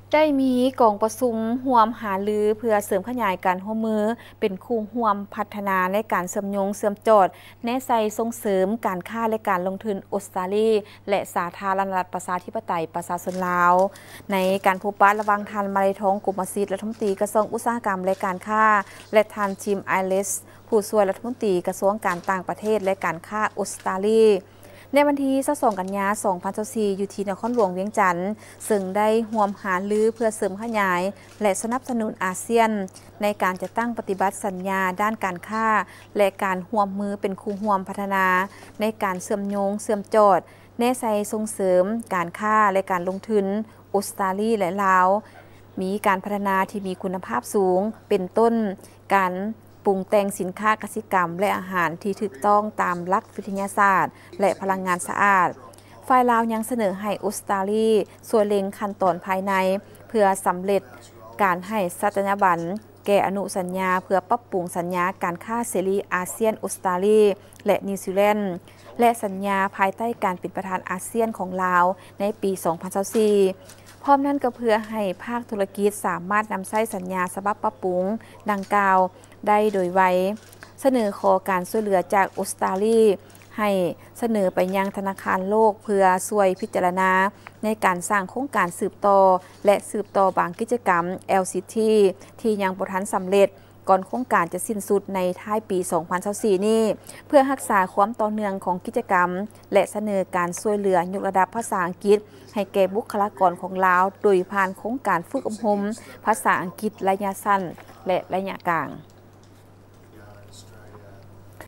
ได้มีกองประชุมร่วมหารือเพื่อเสริมขยายการร่วมมือเป็นคู่ร่วมพัฒนาในการเสริมโยงเสริมจอดแนใส่ส่งเสริมการค้าและการลงทุนออสเตรเลียและสาธารณรัฐประชาธิปไตยประชาชนลาวในการพบปะระหว่างทานมาลัยทองกลุ่มอาซีรัฐมนตรีกระทรวงอุตสาหกรรมและการค้าและทานจิมไอเลสผู้ช่วยรัฐมนตรีกระทรวงการต่างประเทศและการค้าออสเตรเลียในวันที่22 กันยายน 2024 อยู่ที่นครหลวงเวียงจันทร์ซึ่งได้ร่วมหารือเพื่อเสริมขยายและสนับสนุนอาเซียนในการจะตั้งปฏิบัติสัญญาด้านการค้าและการร่วมมือเป็นคู่ร่วมพัฒนาในการเชื่อมโยงเชื่อมจอดแนใส่ส่งเสริมการค้าและการลงทุนออสเตรเลียและลาวมีการพัฒนาที่มีคุณภาพสูงเป็นต้นการปรุงแต่งสินค้ากสิกรรมและอาหารที่ถูกต้องตามหลักวิทยาศาสตร์และพลังงานสะอาดฝ่ายลาวยังเสนอให้ออสเตรเลียส่วนเล็งขั้นตอนภายในเพื่อสำเร็จการให้สัญญาบัตรแก่อนุสัญญาเพื่อปรับปรุงสัญญาการค้าเสรีอาเซียนออสเตรเลียและนิวซีแลนด์และสัญญาภายใต้การเป็นประธานอาเซียนของลาวในปี 2024 พร้อมนั้นก็เพื่อให้ภาคธุรกิจสามารถนำใช้สัญญาฉบับปรับปรุงดังกล่าวได้โดยไวเสนอขอการช่วยเหลือจากออสเตรเลียให้เสนอไปยังธนาคารโลกเพื่อช่วยพิจารณาในการสร้างโครงการสืบต่อและสืบต่อบางกิจกรรม LCT ที่ยังบ่ทันสำเร็จก่อนโครงการจะสิ้นสุดในท้ายปี 2024 นี้เพื่อรักษาความต่อเนื่องของกิจกรรมและเสนอการช่วยเหลือยกระดับภาษาอังกฤษให้แก่บุคลากรของลาวโดยผ่านโครงการฝึกอบรมภาษาอังกฤษระยะสั้นและระยะกลาง